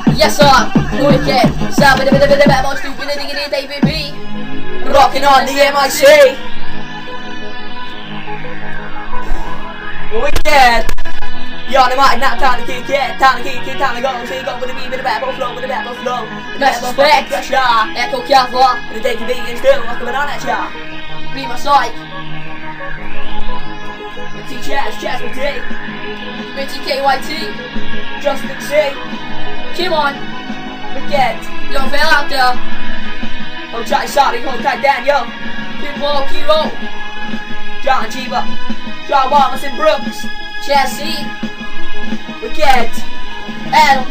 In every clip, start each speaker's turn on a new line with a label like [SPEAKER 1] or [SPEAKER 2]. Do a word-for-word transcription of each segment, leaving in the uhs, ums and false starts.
[SPEAKER 1] Yes sir, wicked. Sound with a bit of a bit more stupid than it A B B. Rocking on the M I C. Wicked. You're the mic, now time to kick it, time to kick it, time to go. So you go with a beat, with a battle flow, with a battle flow. Let's respect, Echo Cavalier, and the day convenience still, what's going on at ya? Be my psych. T Chaz, Chaz with D. Richie K Y T. Justin C. Come on. Wicked. Yo, fell out there. Oh, Johnny Sorry, hold tight down, yo. Pitbull, Kiro. John Chiba. John Wallace and Brooks. Chaz C. Wicked. Adam.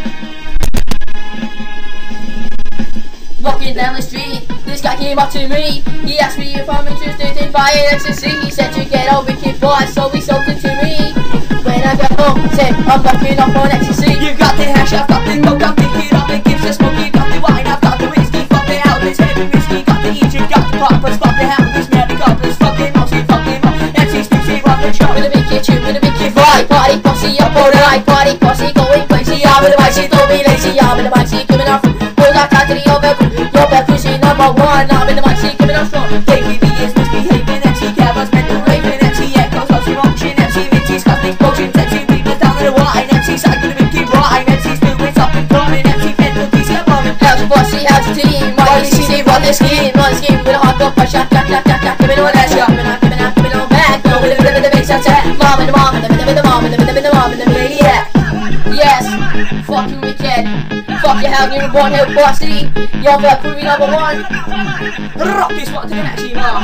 [SPEAKER 1] Walking down the street, this guy came up to me. He asked me if I'm interested in buying ecstasy. He said you get a wicked boy, so he sold it to me. When I got home, said I'm bucking up on ecstasy. You got the hash, I've got the coke, I've the kid, I've the gives the smoke. You got the wine, I've got the whiskey. Fuck the hell, this heavy whiskey. Got the Egypt, got the poppers. Fuck the hell, this merry goblins. Fuck the mousey, fuck the mo. M C's busy, run the show. With a big kitchen, with a big kid vibe. Party posse up all night, party posse going crazy. I'm with the mic, don't be lazy. I'm with the mic, coming off. Hold that cat to the over. You're back pussy number one. I'm in the mic, coming off strong. K B B is misbehaving. M C Cavs, mental raving. M C Echoes, lots of motion. M C Vince's got explosions. M C Reapers down to the wine. M C side with a big kid rhyme. M C's doing up and coming. M C mental D C bombing. How's your bossy, how's your team? Why you see run the scheme? Run the scheme with a hardcore push. Jack, jack, jack, jack, jack. Give it on that shot. Give it out, give it out, give it on back. Go with a bit of the big attack. Mom and the mom and the bit of the mom and the bit of the mom and the maniac. Yes, fucking wicked. Fuck your hell, you're born here, bossy. You're the crew number one. Rock this one to the next mom.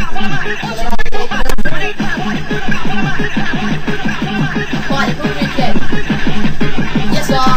[SPEAKER 1] Party crew wicked. Yes, sir.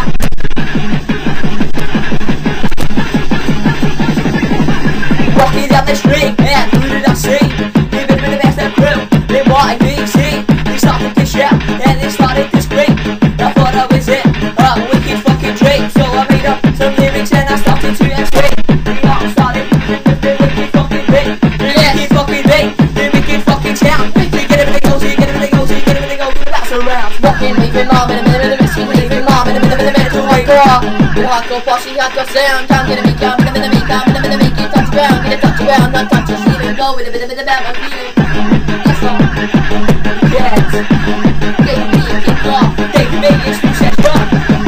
[SPEAKER 1] Walking down the street, man, who did I see? Living with the best of crew, they Y B C. They started to shout, and they started to scream. I thought I was it, a wicked fucking dream. So I made up some lyrics and I started to explain. I started with the wicked fucking beat. The wicked fucking beat, the wicked fucking sound. You get everything goes, you get everything goes, you get everything goes, that's around. Walking, leaving mom in the middle of the missing, leaving mom in the middle of the mental hardcore. With hardcore posse, hardcore sound. Time get a make up, in the middle of the make up, in the middle of the make it touch ground. Get a touch around, not touch your sleeve and go with a bit of a bit about my feeling. Yes, sir. Yes. Take me, kick off. Take me, it's too set up.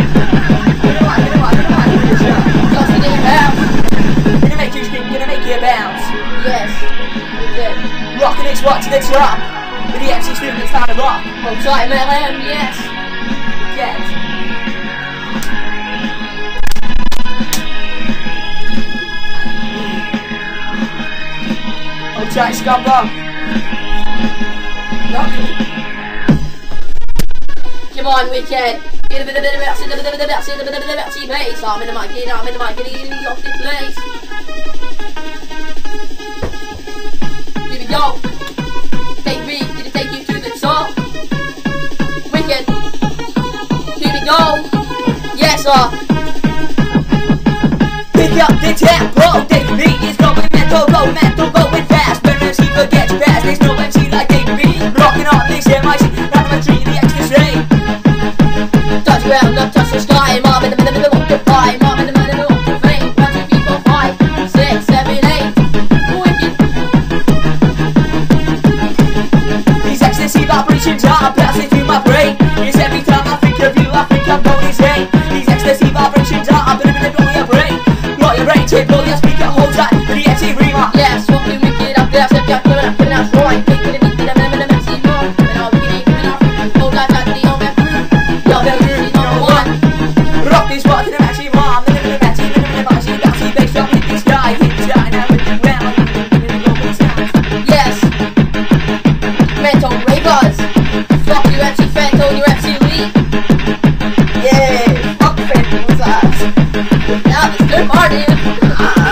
[SPEAKER 1] Gonna make you scream, gonna make you bounce. Yes, we did. Rockin' it's right to the top. With the M C students time to rock. Hold tight, M L M, yes. Yes. Hold tight, Scumbo. Come on, wicked. Get a bit of bit of bounce, a bit of bit of bounce, a bit of bit of bouncy bass. I'm in the mic, get I'm in the mic, get it off the place. Here we go. Take me, gonna take you to the top. Wicked. Here we go. Yes, sir. Pick up the tempo. Take me is going mental, go mental, going fast. When M C forgets fast, there's no M C like Take me. Rocking on this M I C, not a tree, the ecstasy. Touch ground, up touch the sky. Mom in the middle of the walk to pie. Mom in the middle of the walk to fame. One, two, three, four, five, six, seven, eight. Wicked. These ecstasy vibrations are passing through my brain. Yes, every time I think of you, I think I'm going insane. These ecstasy vibrations are up in the blow your brain. Blow your brain, take blow your speaker, hold tight. The M C remark. Yes, walking wicked up there, step down, coming up, coming out, right. Take it, beat it, I'm in the M C room. Coming out, wicked, coming out. Hold tight, tight to the old man crew. Yo, the crew number one. Rock this part to the maxi mom. The middle of the maxi, the middle of the maxi, bouncy bass, drop in the sky. Hit the sky, now with the ground. Yes. Mental ravers. Fuck you, M C Fento, your M C Lee. Yeah. Fuck Fento, what's that? Now this good party.